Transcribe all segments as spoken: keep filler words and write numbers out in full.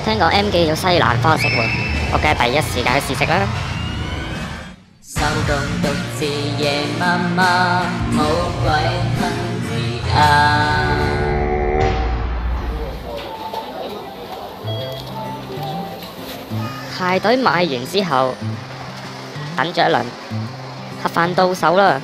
聽講 M 記有西蘭花食喎，我梗係第一時間去試食啦。 手動獨自夜媽媽，冇鬼恨字啊！ 排隊買完之後，等咗一輪，盒飯到手啦。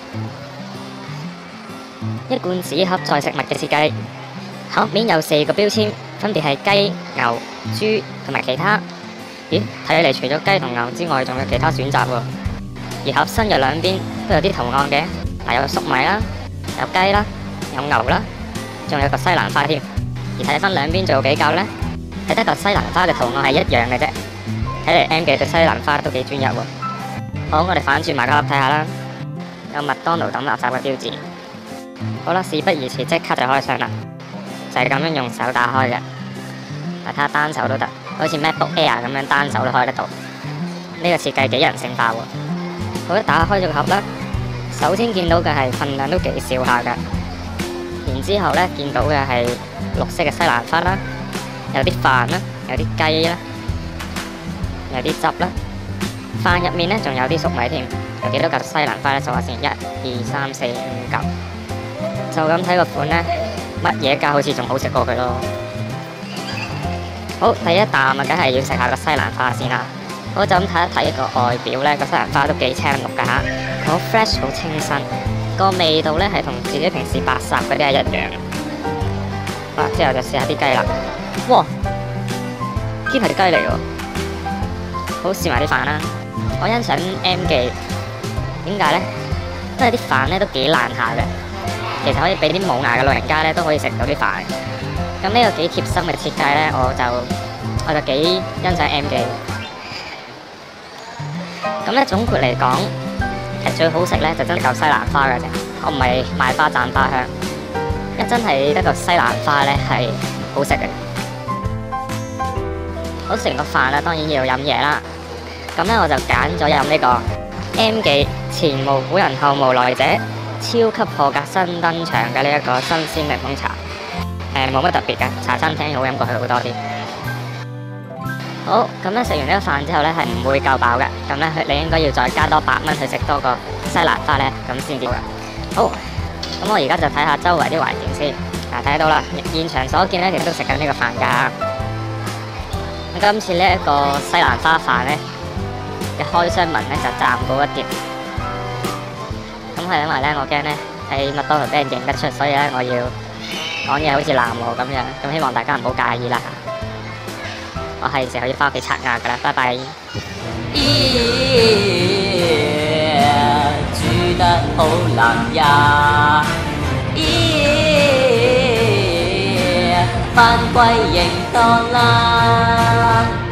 一罐紙盒再食物嘅設計，盒面有四個標籤，分別係雞、牛、豬同埋其他。咦，睇起嚟除咗雞同牛之外，仲有其他選擇喎。而盒身嘅兩邊都有啲圖案嘅，嗱，有粟米啦，有雞啦，有牛啦，仲有個西蘭花添。而睇翻兩邊做比較呢，睇得個西蘭花嘅圖案係一樣嘅啫。睇嚟 M 記對西蘭花都幾專一喎。好，我哋反轉埋個盒睇下啦，有麥當勞抌垃圾嘅標誌。好啦，事不宜遲，即刻就開箱啦，就係咁樣用手打開嘅。嗱，睇下單手都得，好似 MacBook Air 咁樣單手都開得到。呢個設計幾人性化喎。好，打開咗個盒啦，首先見到嘅係份量都幾少下噶，然之後咧見到嘅係綠色嘅西蘭花啦，有啲飯啦，有啲雞啦，有啲汁啦，飯入面咧仲有啲粟米添，有幾多嚿西蘭花咧？數下先，一、二、三、四、五嚿。就咁睇個款咧，乜嘢價好似仲好食過佢咯。好，第一啖啊，梗係要食下個西蘭花先啦。好，就咁睇一睇個外表咧，個西蘭花都幾青綠噶吓，好 fresh 好清新，個味道咧係同自己平時白烚嗰啲係一樣。好啦，之後就試下啲雞啦。哇，堅係啲雞嚟喎。好，試埋啲飯啦。我欣賞 M 記，點解咧？因為啲飯咧都幾爛下嘅，其實可以俾啲冇牙嘅老人家咧都可以食到啲飯。咁呢個幾貼心嘅設計咧，我就我就幾欣賞 M 記。咁咧總括嚟講，其實最好食咧就真係嚿西蘭花嘅啫，我唔係賣花讚花香，一真係得個西蘭花咧係好食嘅。好，食完個飯啦，當然要飲嘢啦。咁咧我就揀咗飲呢個 M 記前無古人後無來者超級破格新登場嘅呢一個新鮮檸檬茶。誒，冇乜特別嘅，茶餐廳好飲過佢好多啲。好，咁咧食完呢個飯之後咧係唔會夠飽嘅，咁咧你應該要再加多八蚊去食多個西蘭花咧，咁先至嘅。好，咁我而家就睇下周圍啲環境先。嗱，睇到啦，現場所見咧，其實都食緊呢個飯㗎。咁今次呢一個西蘭花飯咧嘅開箱文咧就暫告一段。咁係因為咧，我驚咧喺麥當勞俾人認得出，所以咧我要講嘢好似喃嘸咁樣，咁希望大家唔好介意啦。我係時候要返屋企刷牙噶啦，拜拜。 煮得好難呀！返歸認多啦。